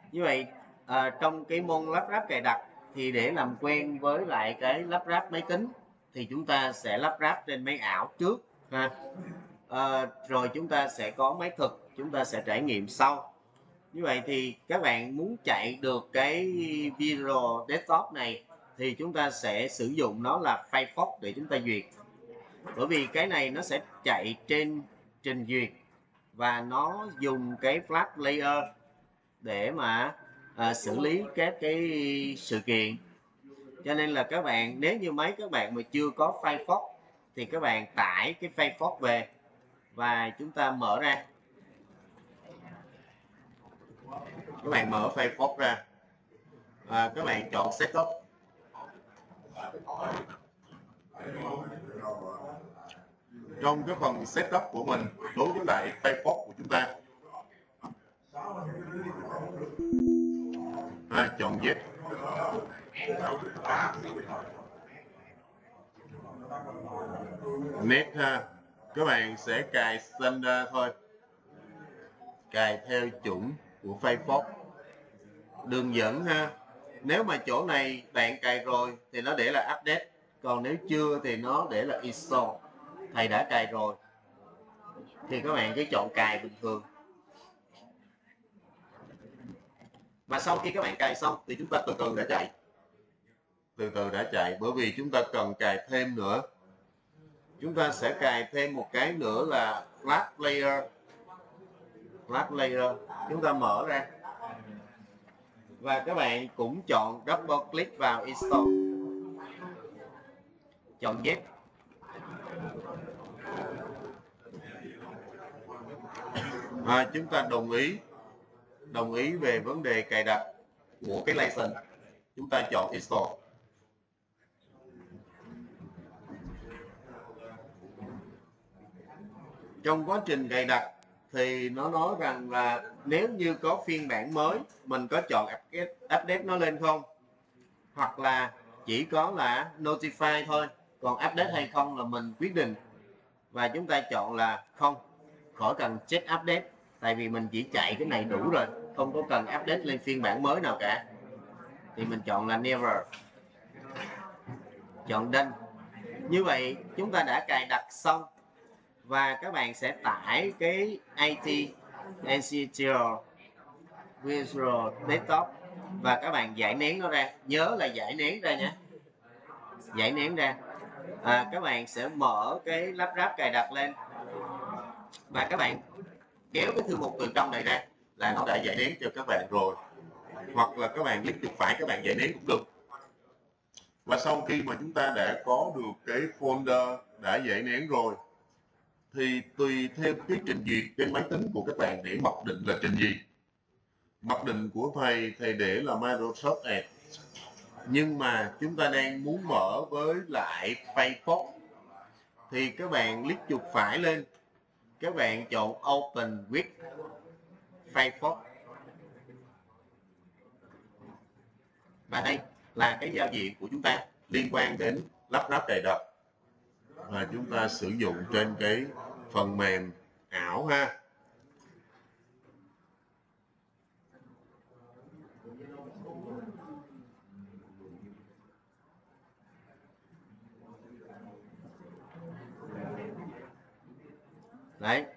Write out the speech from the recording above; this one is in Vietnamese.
Như vậy trong cái môn lắp ráp cài đặt thì để làm quen với lại cái lắp ráp máy tính thì chúng ta sẽ lắp ráp trên máy ảo trước ha. Rồi chúng ta sẽ có máy thực, chúng ta sẽ trải nghiệm sau. Như vậy thì các bạn muốn chạy được cái Visual Desktop này thì chúng ta sẽ sử dụng nó là Firefox để chúng ta duyệt. Bởi vì cái này nó sẽ chạy trên trình duyệt và nó dùng cái Flash Player để mà xử lý các cái sự kiện. Cho nên là các bạn, nếu như mấy các bạn mà chưa có Firefox thì các bạn tải cái Firefox về và chúng ta mở ra. Các bạn mở Firefox ra, các bạn chọn Setup. Trong cái phần Setup của mình đối với lại Firefox của chúng ta, chọn Yes. Net ha, các bạn sẽ cài standard thôi, cài theo chuẩn của Firefox, đường dẫn ha. Nếu mà chỗ này bạn cài rồi thì nó để là update, còn nếu chưa thì nó để là install. Thầy đã cài rồi thì các bạn cứ chọn cài bình thường. Và sau khi các bạn cài xong thì chúng ta từ từ đã chạy, bởi vì chúng ta cần cài thêm nữa. Chúng ta sẽ cài thêm một cái nữa là Flash Player. Chúng ta mở ra và các bạn cũng chọn double click vào install, chọn yes. Chúng ta đồng ý về vấn đề cài đặt của cái license. Chúng ta chọn install. Trong quá trình cài đặt thì nó nói rằng là nếu như có phiên bản mới mình có chọn update nó lên không, hoặc là chỉ có là notify thôi, còn update hay không là mình quyết định. Và chúng ta chọn là không, khỏi cần check update, tại vì mình chỉ chạy cái này đủ rồi, không có cần update lên phiên bản mới nào cả. Thì mình chọn là never, chọn done. Như vậy chúng ta đã cài đặt xong và các bạn sẽ tải cái IT NCTual Visual Desktop và các bạn giải nén nó ra, nhớ là giải nén ra nhé, giải nén ra. Các bạn sẽ mở cái lắp ráp cài đặt lên và các bạn kéo cái thư mục từ trong này ra là nó đã giải nén cho các bạn rồi, hoặc là các bạn click chuột phải các bạn giải nén cũng được. Và sau khi mà chúng ta đã có được cái folder đã giải nén rồi thì tùy theo cái trình duyệt trên máy tính của các bạn để mặc định là trình gì. Mặc định của thầy để là Microsoft Edge, nhưng mà chúng ta đang muốn mở với lại Firefox thì các bạn click chuột phải lên, các bạn chọn Open with Firefox. Và đây là cái giao diện của chúng ta liên quan đến lắp ráp cài đặt và chúng ta sử dụng trên cái phần mềm ảo ha. Đấy,